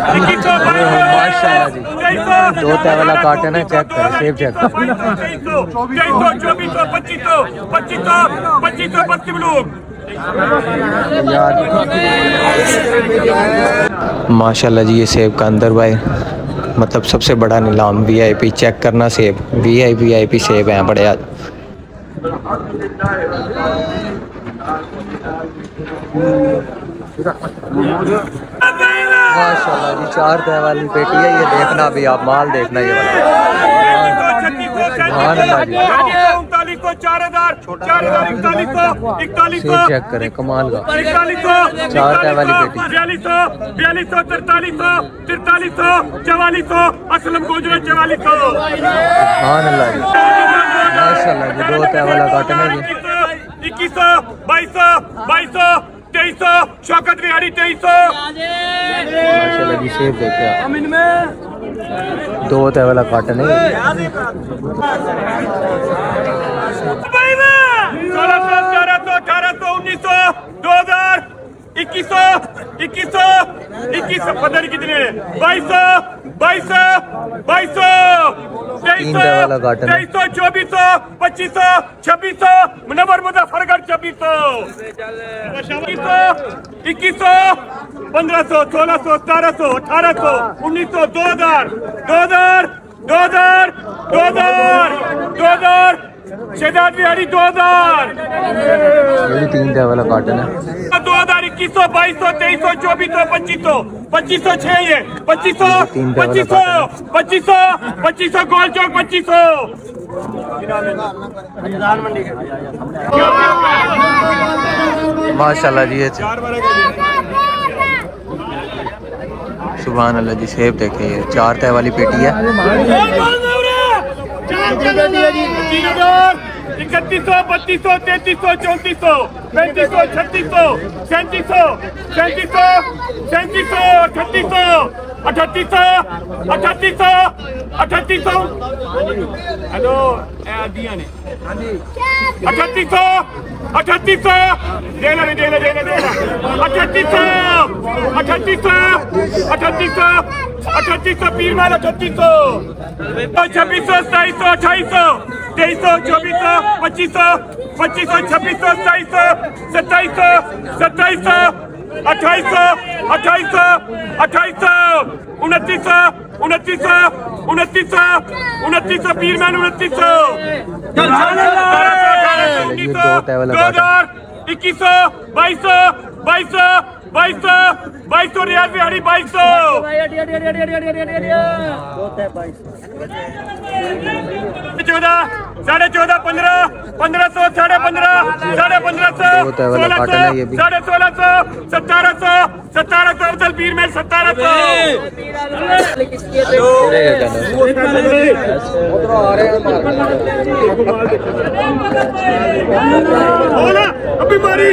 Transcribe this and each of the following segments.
माशाल्लाह जी, दो तय वाला कार्टन है, चेक करें, सेब चेक करें। माशाल्लाह जी, ये सेब का अंदर भाई मतलब सबसे बड़ा नीलाम वीआईपी, चेक करना सेब, वीआईपी सेब हैं बड़े आज। माशाल्लाह जी, 4 तय वाली पेटी है, ये देखना अभी आप, माल देखना ये वाला। सेब चेक करें, कमाल का, 4 तय वाली पेटी। 4200, 4300, 4300, 4400, असलम गोजरा 4400। सुभान अल्लाह जी, माशाल्लाह जी, 2 तय वाला कार्टन है जी। 2100, 2200, 2200, 2300, शौकत बिहारी 2300। माशाल्लाह जी, सेब देखिए, 2 तय वाला कार्टन है। 1600, 1800, 1900, 2000, 2100, 2100, पता नहीं कितने, 2200, 2200, 2200, 2300, 2400, 2500, 2600, मुनव्वर मुजफ्फरगढ़ 2600, 2100, 1500, 1600, 1700, 1800, 1900, 2000, 2000, 2000, 2000, 2000, शेदाद बिहारी 2000, ये भी 3 तय वाला कार्टन है। 2000, 2100, 2200, 2300, 2400, 2500, 2500 6 ये 2500, 2500, 2500, 2500 गोल चौक 2500। माशाल्लाह जी, ये सुभान अल्लाह जी, सेब देखिए, ये 4 तय वाली पेटी है। 3100, 3200, 3300, 3400, 3500, 3600, 3700, 3700, 3700, 3800, 3800, 3800, 3800। हेलो दिया ने 3800, 3800, देना 3800, 3800, 3800, 3800 पीर वाला 3800, 2600, 2700, 2800, 2300, 2400, 2500, 2500, 2600, 2700, 2700, 2800, 2800, 2800, 2900, 2900, 2900, 2900 पीरमैन 2900, 2000, 2100, 2200, 2200, 2200, 2200 रियाज बिहारी 2200। 14, 14.5, 15, 1500, 15.5, 1550, 1600, 1650, 1700, 1700 अफजल पीर में 1700। अभी मारी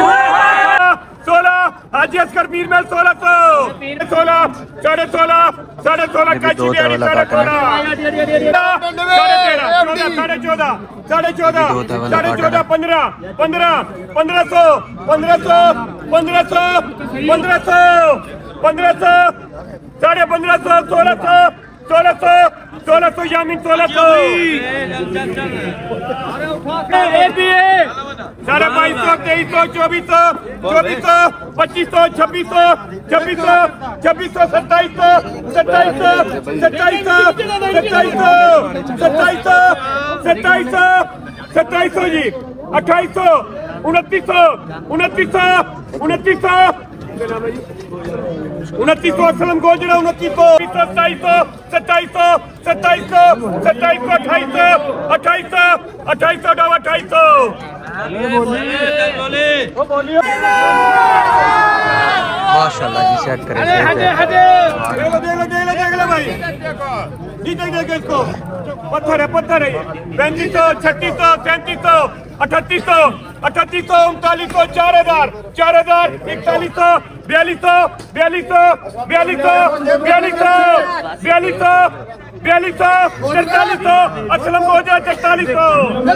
16 हाजी असगर पीर में 1600, 16, 16.5, 16.5 काची बिहारी 16.5, 14.5, 14.5, 14.5, 15, 15, 1500, 1500, 1500, 1500, 1500, 1550, 1600, 1600, 1600 यामीन 1600। 2200, 2300, 2400, 2400, 2500, 2600, 2600, 2600, 2700, 2700, 2700, 2700, 2700, 2700 जी 2800, 2900, 2900, 2900, 2900 असलम गोजरा 2900, 2700, 2700, 2700, 2700, 2800, 2800, 2800 डाव 2800। माशाल्लाह जी, चेक करें, देख भाई, इसको पत्थर है 3500, 3600, 3700, 3800 3800 3900 4000 4000 4100 4200 4200 4200 4200 4200 4300 असलम 4400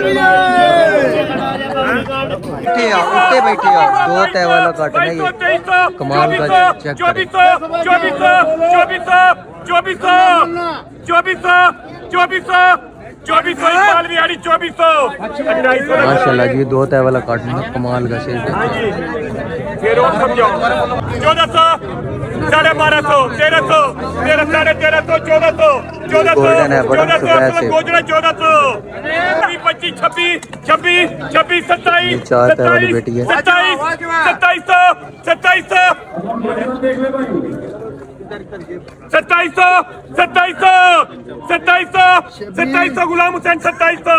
उठे बैठे दो तय वाला काटन है ये कमाल का चेक 2400 माशाल्लाह जी दो तय वाला काटन है कमाल का शेर 1400 1250 1300 1300 1400 गोल्डन है बड़ा सुबह से 1400 25 26 26 26 27 चार तय वाली बेटी है 2700 गुलाम हुसैन 2700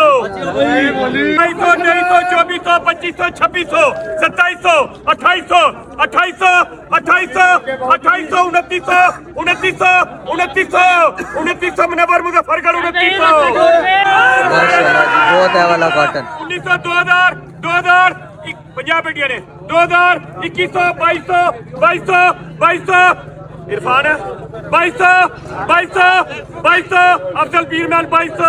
2300 2400 2500 2600 2700 2800 2800 2800 2900 मुनव्वर मुजफ्फरगढ़ 2900 माशाल्लाह दो तय वाला काटन 1900 2000 50 बेटियां ने 2000 2100 2200 इरफान 2200 अफजल पीरमैन 2200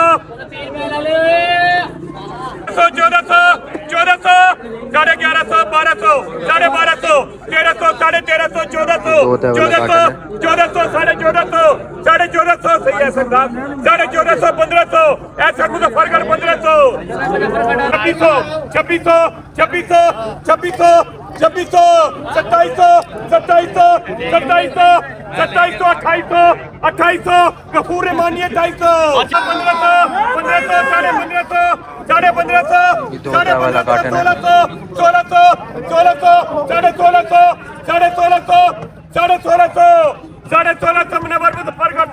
1400 1100 1150 1200 1250 1300 1300 1400 1400 सही है सरदार 1450 1500 ऐसा मुजफ्फरगढ़ 1500 2600 2800 गफूर रहमानी 250 1500 मुनव्वर मुजफ्फरगढ़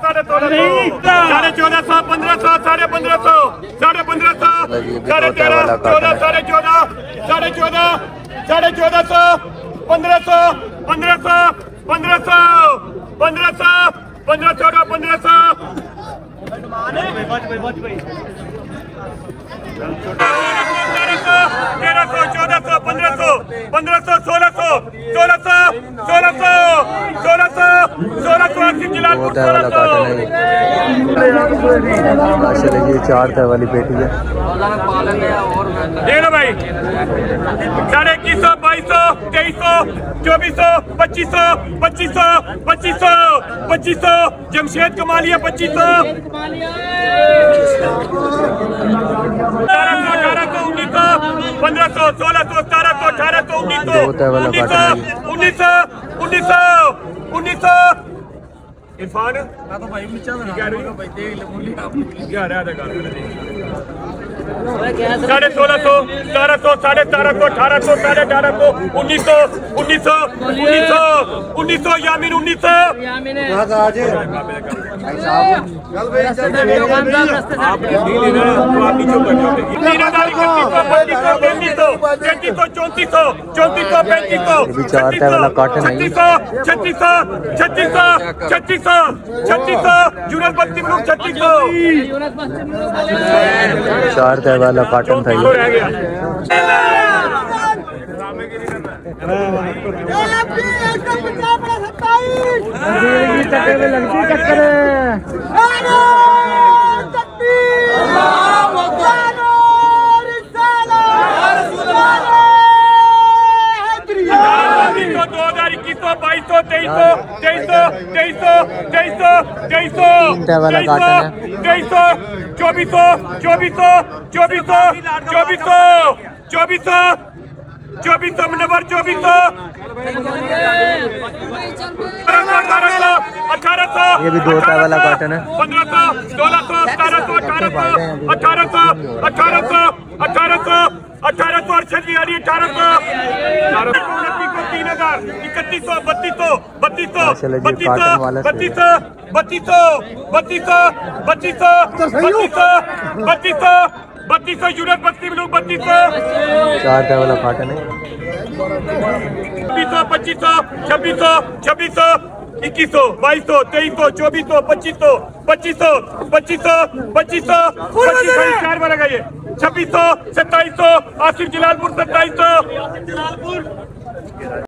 माशाल्लाह ये चार तय वाली बेटी है देख लो भाई 2100 2200 2300 2400 2500 जमशेद कमालिया 2500 1500 1600 1700 1800 1900 इरफान मैं तो भाई नीचे क्या रही हूं भाई देख ले बोली आप क्या रहा था 1650 1700 1750 1800 1850 1900 यामीन 1900 चार तय वाला काटन था मुनव्वर 2400 1800 ये भी दो तय वाला काटन है 1500 1600 1700 1800 1800 अरशद बिहारी 1800 3000 3100 3200 यूनिट 32 लोग 3200 चार तय वाला काटन है 2500 2600 2600 2100 2200 2300 2400 2500 चार बार लगाइए 2600 2700 आसिफ जलालपुर 2700